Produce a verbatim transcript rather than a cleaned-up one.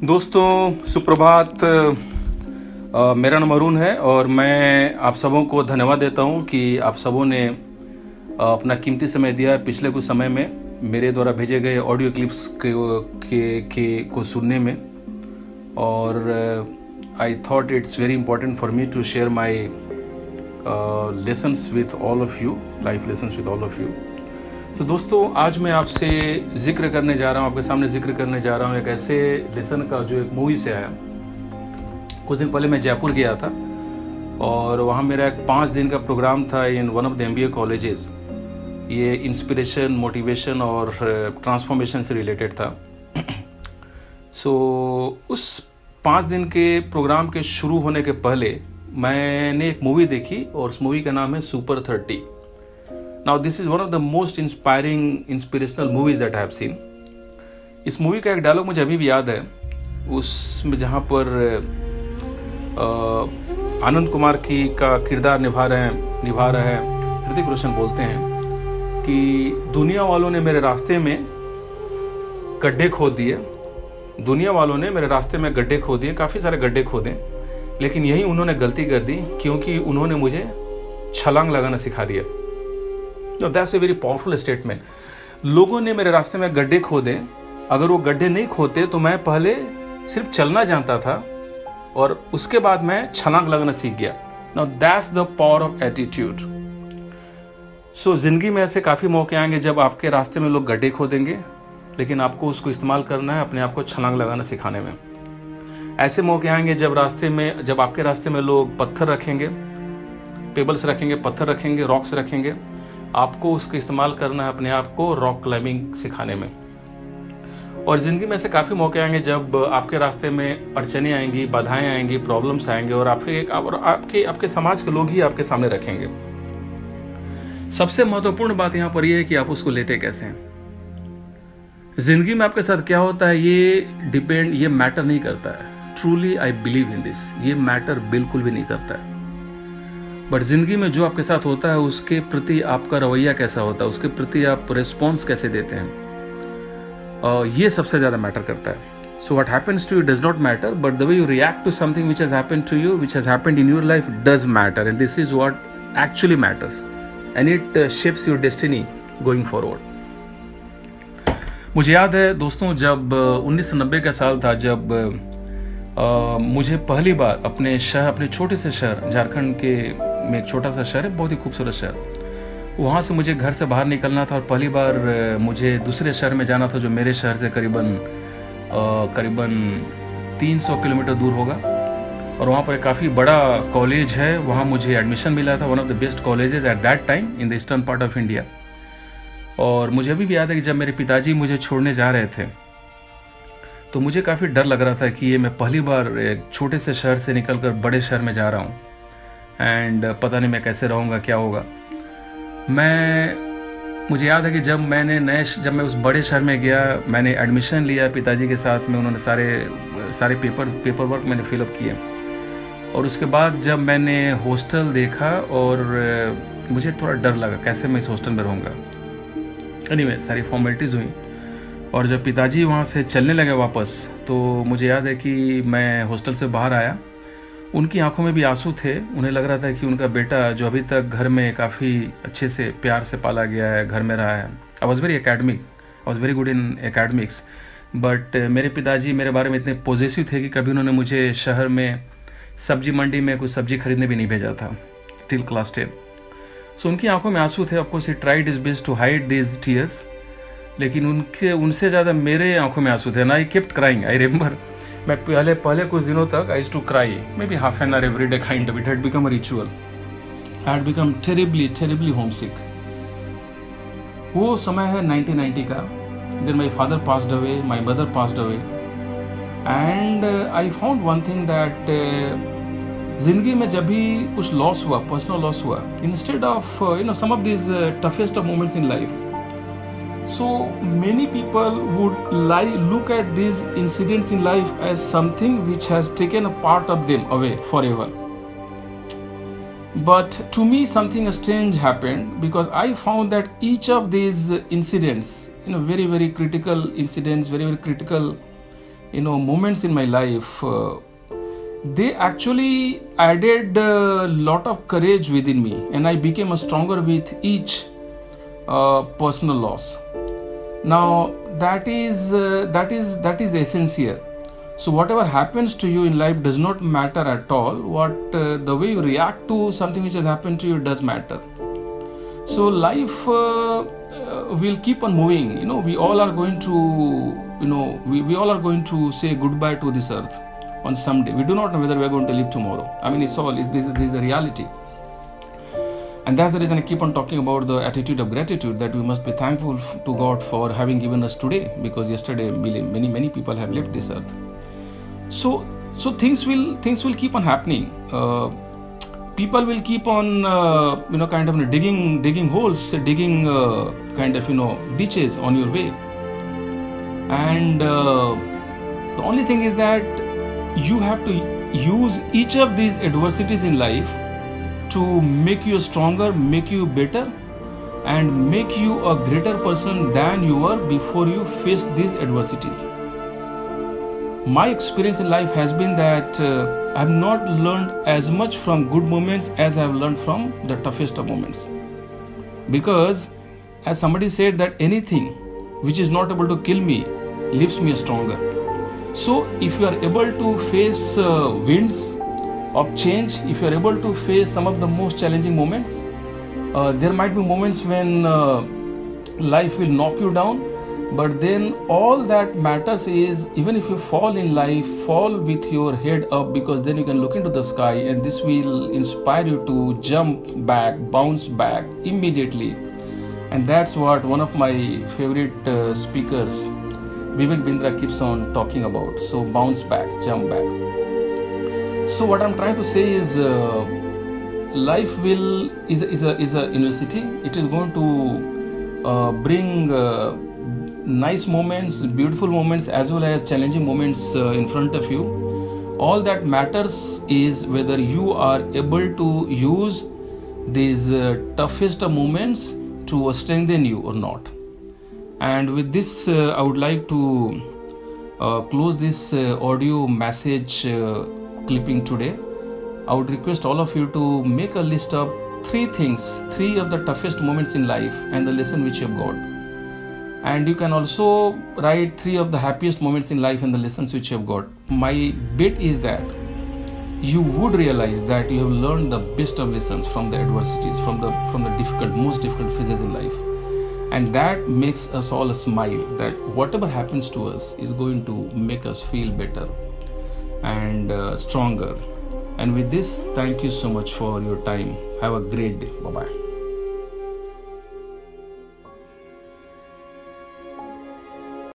दोस्तों सुप्रभात। अ, मेरा नाम अरुण है और मैं आप सबों को धन्यवाद देता हूं कि आप सबों ने अ, अपना कीमती समय दिया पिछले कुछ समय में मेरे द्वारा भेजे गए ऑडियो क्लिप्स के, के, के को सुनने में। और I thought it's very important for me to share my lessons with all of you, life lessons with all of you. तो दोस्तों आज मैं आपसे जिक्र करने जा रहा हूँ, आपके सामने जिक्र करने जा रहा हूँ एक ऐसे लेसन का जो एक मूवी से आया। कुछ दिन पहले मैं जयपुर गया था और वहाँ मेरा एक पाँच दिन का प्रोग्राम था in one of the M B A colleges. ये इंस्पिरेशन, मोटिवेशन और ट्रांसफॉर्मेशन से रिलेटेड था। सो so, उस पाँच दिन के प्रोग्राम के शुरू होने के पहले मैंने एक मूवी देखी और उस मूवी का नाम है super thirty. Now this is one of the most inspiring, inspirational movies that I have seen. इस मूवी का एक डायलॉग मुझे अभी भी याद है, उसमें जहाँ पर आनंद कुमार की का किरदार निभा रहे हैं निभा रहे हैं ऋतिक रोशन बोलते हैं कि दुनिया वालों ने मेरे रास्ते में गड्ढे खोद दिए दुनिया वालों ने मेरे रास्ते में गड्ढे खोद दिए काफ़ी सारे गड्ढे खोदे, लेकिन यही उन्होंने गलती कर दी क्योंकि उन्होंने मुझे छलांग लगाना सिखा दिया। No, that's a very powerful statement. लोगों ने मेरे रास्ते में गड्ढे खोदे, अगर वो गड्ढे नहीं खोदते तो मैं पहले सिर्फ चलना जानता था और उसके बाद मैं छलांग लगाना सीख गया। Now that's the power of attitude. So जिंदगी में ऐसे काफ़ी मौके आएंगे जब आपके रास्ते में लोग गड्ढे खोदेंगे, लेकिन आपको उसको इस्तेमाल करना है अपने आप को छलांग लगाना सिखाने में। ऐसे मौके आएंगे जब रास्ते में जब आपके रास्ते में लोग पत्थर रखेंगे, पेबल्स रखेंगे, पत्थर रखेंगे, रॉक्स रखेंगे, आपको उसका इस्तेमाल करना है अपने आप को रॉक क्लाइंबिंग सिखाने में। और ज़िंदगी में ऐसे काफ़ी मौके आएंगे जब आपके रास्ते में अड़चने आएंगी, बाधाएं आएंगी, प्रॉब्लम्स आएंगे और आपके और आपके आपके समाज के लोग ही आपके सामने रखेंगे। सबसे महत्वपूर्ण बात यहाँ पर यह है कि आप उसको लेते कैसे हैं। ज़िंदगी में आपके साथ क्या होता है ये डिपेंड ये मैटर नहीं करता है। Truly I believe in this, ये मैटर बिल्कुल भी नहीं करता है। बट ज़िंदगी में जो आपके साथ होता है उसके प्रति आपका रवैया कैसा होता है, उसके प्रति आप रिस्पॉन्स कैसे देते हैं, uh, ये सबसे ज़्यादा मैटर करता है। So what happens to you does not matter, but the way you react to something which has happened to you, which has happened in your life does matter, and this is what actually matters and it shapes your destiny going forward. मुझे याद है दोस्तों, जब उन्नीस सौ नब्बे का साल था, जब uh, मुझे पहली बार अपने शहर अपने छोटे से शहर झारखंड के में एक छोटा सा शहर है, बहुत ही खूबसूरत शहर, वहाँ से मुझे घर से बाहर निकलना था और पहली बार मुझे दूसरे शहर में जाना था जो मेरे शहर से करीबन करीबन तीन सौ किलोमीटर दूर होगा। और वहाँ पर काफ़ी बड़ा कॉलेज है, वहाँ मुझे एडमिशन मिला था, one of the best colleges at that time in the eastern part of India. और मुझे अभी भी याद है कि जब मेरे पिताजी मुझे छोड़ने जा रहे थे तो मुझे काफ़ी डर लग रहा था कि ये मैं पहली बार एक छोटे से शहर से निकल कर बड़े शहर में जा रहा हूँ एंड पता नहीं मैं कैसे रहूँगा, क्या होगा। मैं मुझे याद है कि जब मैंने नए जब मैं उस बड़े शहर में गया, मैंने एडमिशन लिया पिताजी के साथ में, उन्होंने सारे सारे पेपर पेपर वर्क मैंने फिलअप किए। और उसके बाद जब मैंने हॉस्टल देखा और मुझे थोड़ा डर लगा कैसे मैं इस हॉस्टल में रहूँगा। एनीवे सारी फॉर्मेलिटीज़ हुई और जब पिताजी वहाँ से चलने लगे वापस, तो मुझे याद है कि मैं हॉस्टल से बाहर आया, उनकी आंखों में भी आंसू थे। उन्हें लग रहा था कि उनका बेटा जो अभी तक घर में काफ़ी अच्छे से प्यार से पाला गया है, घर में रहा है। I was very academic I was very good in academics, but मेरे पिताजी मेरे बारे में इतने पॉजिटिव थे कि कभी उन्होंने मुझे शहर में सब्जी मंडी में कुछ सब्जी खरीदने भी नहीं भेजा था टिल क्लास टेन। सो उनकी आंखों में आंसू थे। Of course he tried his best to hide this tears, लेकिन उनके उनसे ज़्यादा मेरे आंखों में आंसू थे। And I kept crying. I remember मैं पहले पहले कुछ दिनों तक I used to cry maybe half an hour every day kind of. It had become a ritual. I had become terribly terribly homesick. वो समय है नाइनटीन नाइंटी का। Then my father passed away, my mother passed away, and I found one thing that जिंदगी में जब भी कुछ loss हुआ, पर्सनल लॉस हुआ, instead of you know some of this toughest of moments in life, so many people would lie, look at these incidents in life as something which has taken a part of them away forever. But to me something strange happened, because I found that each of these incidents, you know, very very critical incidents, very very critical you know, moments in my life, uh, they actually added a lot of courage within me, and I became a stronger with each uh, personal loss. Now that is uh, that is that is the essence here. So whatever happens to you in life does not matter at all. What uh, the way you react to something which has happened to you does matter. So life uh, uh, will keep on moving. You know, we all are going to, you know, we, we all are going to say goodbye to this earth on some day. We do not know whether we are going to live tomorrow. I mean, it's all, it's, this, this is the reality. And that's the reason I keep on talking about the attitude of gratitude, that we must be thankful to God for having given us today, because yesterday many, many, many people have left this earth. So, so things will, things will keep on happening. Uh, people will keep on, uh, you know, kind of digging, digging holes, digging uh, kind of, you know, ditches on your way. And uh, the only thing is that you have to use each of these adversities in life to make you stronger, make you better, and make you a greater person than you were before you faced these adversities. My experience in life has been that uh, I have not learned as much from good moments as I have learned from the toughest of moments. Because as somebody said, that anything which is not able to kill me leaves me stronger. So if you are able to face uh, winds of change, if you are able to face some of the most challenging moments, uh, there might be moments when uh, life will knock you down, but then all that matters is, even if you fall in life, fall with your head up, because then you can look into the sky, and this will inspire you to jump back, bounce back immediately. And that's what one of my favorite uh, speakers, Vivek Bindra, keeps on talking about. So bounce back, jump back. So what I'm trying to say is, uh, life will is a, is a is a university. It is going to uh, bring uh, nice moments, beautiful moments, as well as challenging moments uh, in front of you. All that matters is whether you are able to use these uh, toughest moments to strengthen you or not. And with this, uh, I would like to uh, close this uh, audio message uh, clipping today. I would request all of you to make a list of three things, three of the toughest moments in life and the lesson which you have got. And you can also write three of the happiest moments in life and the lessons which you have got. My bet is that you would realize that you have learned the best of lessons from the adversities, from the from the difficult, most difficult phases in life. And that makes us all smile, that whatever happens to us is going to make us feel better and uh, stronger. And with this, thank you so much for your time. Have a great day. Bye-bye.